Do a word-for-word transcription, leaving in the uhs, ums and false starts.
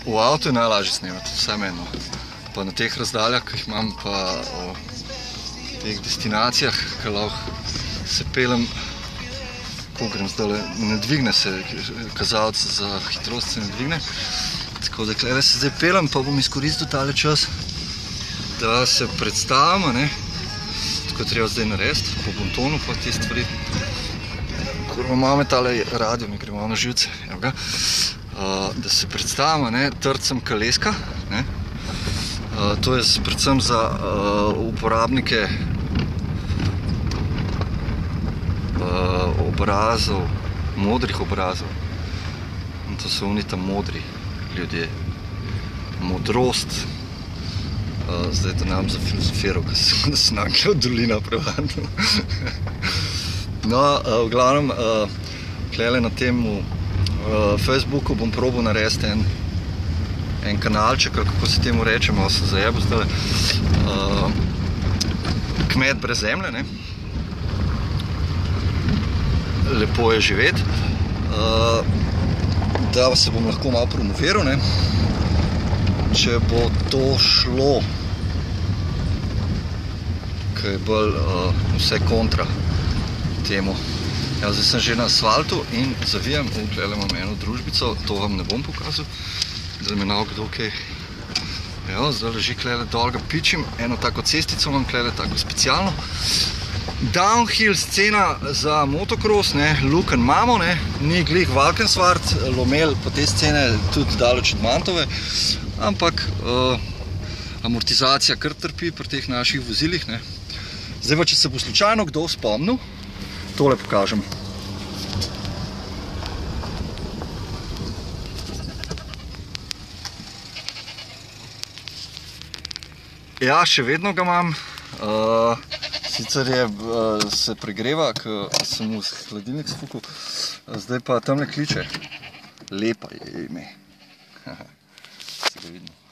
V avtu je najlažje snemati, vse meni. Pa na teh razdaljah, ki jih imam, pa o teh destinacijah, ki lahko se pelem, ko grem zdaj, ne dvigne se, kazalec za hitrost se ne dvigne. Tako da klede se zdaj pelem, pa bom izkoristil tale čas, da se predstavimo, ne. Tako treba zdaj narediti, po bontonu pa te stvari. Kurva mame tale radio, mi gre malo na živce, evo ga. Uh, da se predstavimo, ne, trcem Kaleska, ne. Uh, to je predvsem za uh, uporabnike uh, obrazov, modrih obrazov. In to so oni tam modri ljudje. Modrost. Uh, zdaj to nam za filozofiral, ko sem snakljal dolina prevadno. No, uh, v glavnem, uh, klele na temu uh, Facebooku bom probal narediti en en kanalček, kako se temu reče, malo se zajebo zdaj, uh, kmet brez zemlje, ne. Lepo je živeti. Uh, da se bom lahko malo promoviral, ne. Če bo to šlo, kaj je bolj uh, vse kontra temu. Ja, zdaj sem že na asfaltu in zavijam, in tukaj imam eno družbico, to vam ne bom pokazal, da me nav kdo kaj. Evo, zdaj leži klele dol, ga pičim, eno tako cestico imam klele, tako specialno. Downhill scena za motocross, ne, Luken imamo, ne, ni glih Valkensvart, Lomel po te scene tudi daleč od Mantove, ampak uh, amortizacija kar trpi pri teh naših vozilih, ne. Zdaj pa, če se bo slučajno kdo spomnil, tole pokažem. Ja, še vedno ga imam. Uh, sicer je, uh, se pregreva, ko sem v hladilnik sfukal. Zdaj pa tamle kliče. Lepa je ime. Se ga vidno.